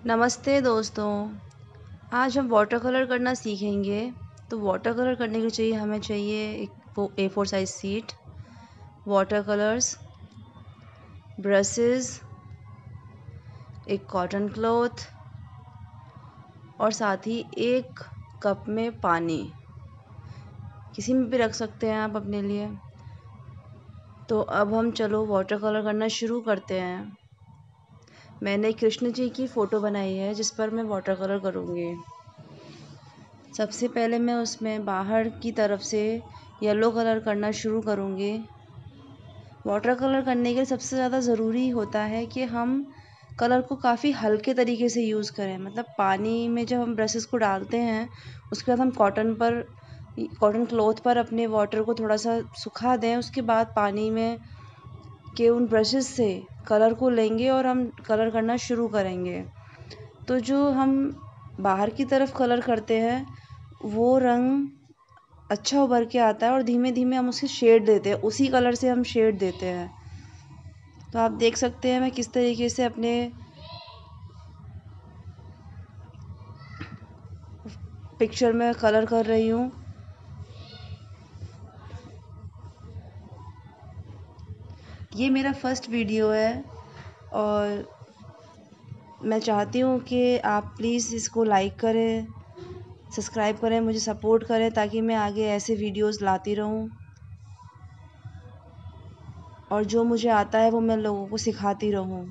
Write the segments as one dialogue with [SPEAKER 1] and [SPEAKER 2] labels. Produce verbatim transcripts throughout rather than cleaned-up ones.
[SPEAKER 1] नमस्ते दोस्तों। आज हम वाटर कलर करना सीखेंगे। तो वाटर कलर करने के लिए चाहिए हमें चाहिए एक A four size sheet, water colours, brushes, एक कॉटन क्लॉथ और साथ ही एक कप में पानी। किसी में भी रख सकते हैं आप अपने लिए। तो अब हम चलो वाटर कलर करना शुरू करते हैं। मैंने कृष्ण जी की फ़ोटो बनाई है जिस पर मैं वाटर कलर करूँगी। सबसे पहले मैं उसमें बाहर की तरफ से येलो कलर करना शुरू करूँगी। वाटर कलर करने के लिए सबसे ज़्यादा ज़रूरी होता है कि हम कलर को काफ़ी हल्के तरीके से यूज़ करें। मतलब पानी में जब हम ब्रशेस को डालते हैं उसके बाद हम कॉटन पर कॉटन क्लॉथ पर अपने वाटर को थोड़ा सा सुखा दें। उसके बाद पानी में के उन ब्रशेस से कलर को लेंगे और हम कलर करना शुरू करेंगे। तो जो हम बाहर की तरफ कलर करते हैं वो रंग अच्छा उभर के आता है और धीमे धीमे हम उसे शेड देते हैं, उसी कलर से हम शेड देते हैं। तो आप देख सकते हैं मैं किस तरीके से अपने पिक्चर में कलर कर रही हूँ। ये मेरा फर्स्ट वीडियो है और मैं चाहती हूँ कि आप प्लीज़ इसको लाइक करें, सब्सक्राइब करें, मुझे सपोर्ट करें ताकि मैं आगे ऐसे वीडियोस लाती रहूँ और जो मुझे आता है वो मैं लोगों को सिखाती रहूँ।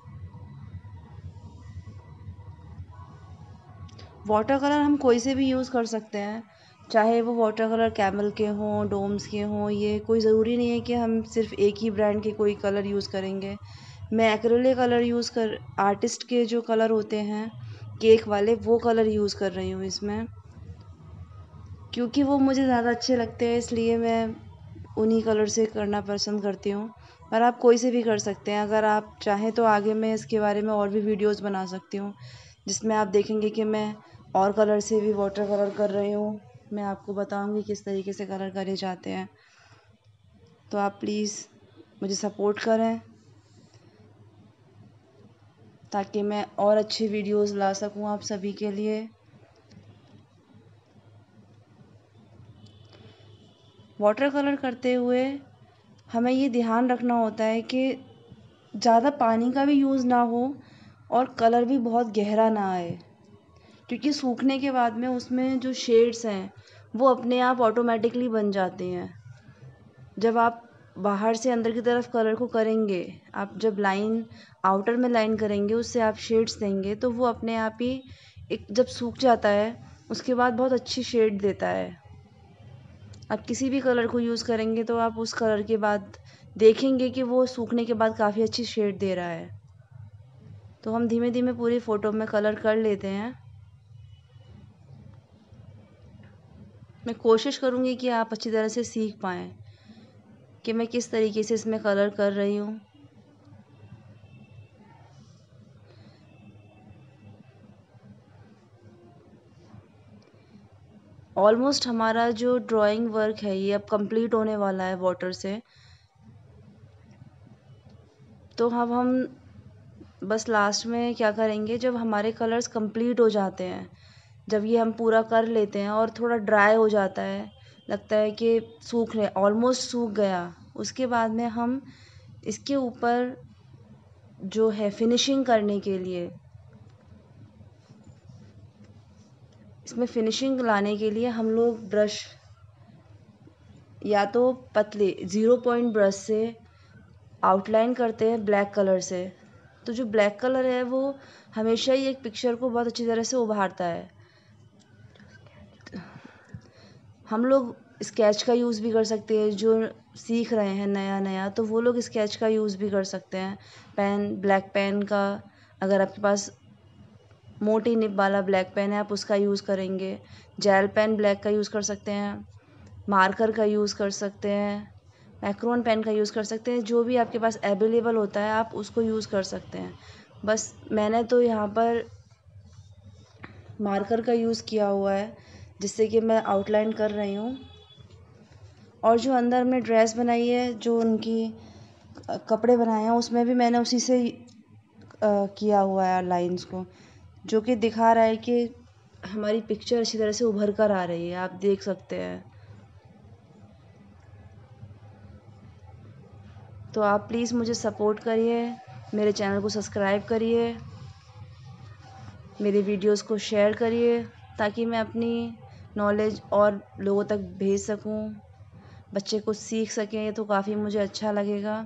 [SPEAKER 1] वाटर कलर हम कोई से भी यूज़ कर सकते हैं, चाहे वो वाटर कलर कैमल के हों, डोम्स के हों। ये कोई ज़रूरी नहीं है कि हम सिर्फ एक ही ब्रांड के कोई कलर यूज़ करेंगे। मैं एक्रिलिक कलर यूज़ कर आर्टिस्ट के जो कलर होते हैं केक वाले, वो कलर यूज़ कर रही हूँ इसमें, क्योंकि वो मुझे ज़्यादा अच्छे लगते हैं, इसलिए मैं उन्हीं कलर से करना पसंद करती हूँ। पर आप कोई से भी कर सकते हैं। अगर आप चाहें तो आगे मैं इसके बारे में और भी वीडियोस बना सकती हूँ जिसमें आप देखेंगे कि मैं और कलर से भी वाटर कलर कर रही हूँ। मैं आपको बताऊँगी किस तरीके से कलर करे जाते हैं। तो आप प्लीज़ मुझे सपोर्ट करें ताकि मैं और अच्छी वीडियोस ला सकूँ आप सभी के लिए। वाटर कलर करते हुए हमें ये ध्यान रखना होता है कि ज़्यादा पानी का भी यूज़ ना हो और कलर भी बहुत गहरा ना आए, क्योंकि सूखने के बाद में उसमें जो शेड्स हैं वो अपने आप ऑटोमेटिकली बन जाते हैं। जब आप बाहर से अंदर की तरफ कलर को करेंगे, आप जब लाइन आउटर में लाइन करेंगे उससे आप शेड्स देंगे तो वो अपने आप ही एक जब सूख जाता है उसके बाद बहुत अच्छी शेड देता है। आप किसी भी कलर को यूज़ करेंगे तो आप उस कलर के बाद देखेंगे कि वो सूखने के बाद काफ़ी अच्छी शेड दे रहा है। तो हम धीमे धीमे पूरी फ़ोटो में कलर कर लेते हैं। मैं कोशिश करूँगी कि आप अच्छी तरह से सीख पाएँ कि मैं किस तरीके से इसमें कलर कर रही हूँ। ऑलमोस्ट हमारा जो ड्राइंग वर्क है ये अब कंप्लीट होने वाला है वाटर से। तो अब हम बस लास्ट में क्या करेंगे, जब हमारे कलर्स कंप्लीट हो जाते हैं, जब ये हम पूरा कर लेते हैं और थोड़ा ड्राई हो जाता है, लगता है कि सूख रहे ऑलमोस्ट सूख गया, उसके बाद में हम इसके ऊपर जो है फिनिशिंग करने के लिए, इसमें फिनिशिंग लाने के लिए हम लोग ब्रश या तो पतले ज़ीरो पॉइंट ब्रश से आउटलाइन करते हैं ब्लैक कलर से। तो जो ब्लैक कलर है वो हमेशा ही एक पिक्चर को बहुत अच्छी तरह से उभारता है। हम लोग स्केच का यूज़ भी कर सकते हैं, जो सीख रहे हैं नया नया तो वो लोग स्केच का यूज़ भी कर सकते हैं। पेन, ब्लैक पेन का, अगर आपके पास मोटी निब वाला ब्लैक पेन है आप उसका यूज़ करेंगे। जेल पेन ब्लैक का यूज़ कर सकते हैं, मार्कर का यूज़ कर सकते हैं, मैक्रोन पेन का यूज़ कर सकते हैं। जो भी आपके पास अवेलेबल होता है आप उसको यूज़ कर सकते हैं। बस मैंने तो यहाँ पर मार्कर का यूज़ किया हुआ है जिससे कि मैं आउटलाइन कर रही हूँ। और जो अंदर हमने ड्रेस बनाई है, जो उनकी कपड़े बनाए हैं, उसमें भी मैंने उसी से किया हुआ है लाइंस को। जो कि दिखा रहा है कि हमारी पिक्चर अच्छी तरह से उभर कर आ रही है, आप देख सकते हैं। तो आप प्लीज़ मुझे सपोर्ट करिए, मेरे चैनल को सब्सक्राइब करिए, मेरी वीडियोस को शेयर करिए, ताकि मैं अपनी नॉलेज और लोगों तक भेज सकूं, बच्चे कुछ सीख सकें, तो काफ़ी मुझे अच्छा लगेगा।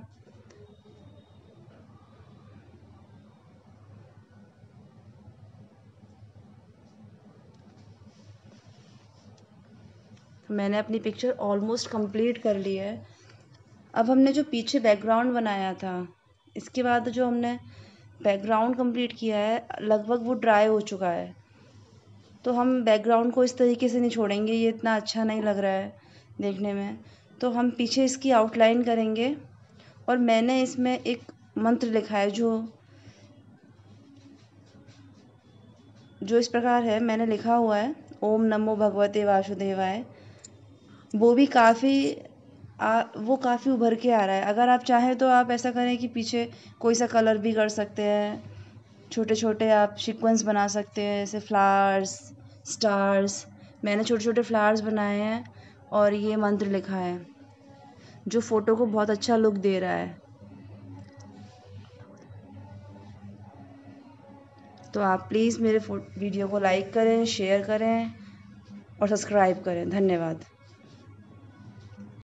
[SPEAKER 1] मैंने अपनी पिक्चर ऑलमोस्ट कंप्लीट कर ली है। अब हमने जो पीछे बैकग्राउंड बनाया था, इसके बाद जो हमने बैकग्राउंड कंप्लीट किया है, लगभग वो ड्राई हो चुका है। तो हम बैकग्राउंड को इस तरीके से नहीं छोड़ेंगे, ये इतना अच्छा नहीं लग रहा है देखने में। तो हम पीछे इसकी आउटलाइन करेंगे, और मैंने इसमें एक मंत्र लिखा है जो जो इस प्रकार है, मैंने लिखा हुआ है ओम नमो भगवते वासुदेवाय। वो भी काफ़ी आ, वो काफ़ी उभर के आ रहा है। अगर आप चाहें तो आप ऐसा करें कि पीछे कोई सा कलर भी कर सकते हैं, छोटे छोटे आप सीक्वेंस बना सकते हैं, जैसे फ्लावर्स, स्टार्स। मैंने छोटे छोटे फ्लावर्स बनाए हैं और ये मंत्र लिखा है, जो फ़ोटो को बहुत अच्छा लुक दे रहा है। तो आप प्लीज़ मेरे वीडियो को लाइक करें, शेयर करें और सब्सक्राइब करें। धन्यवाद।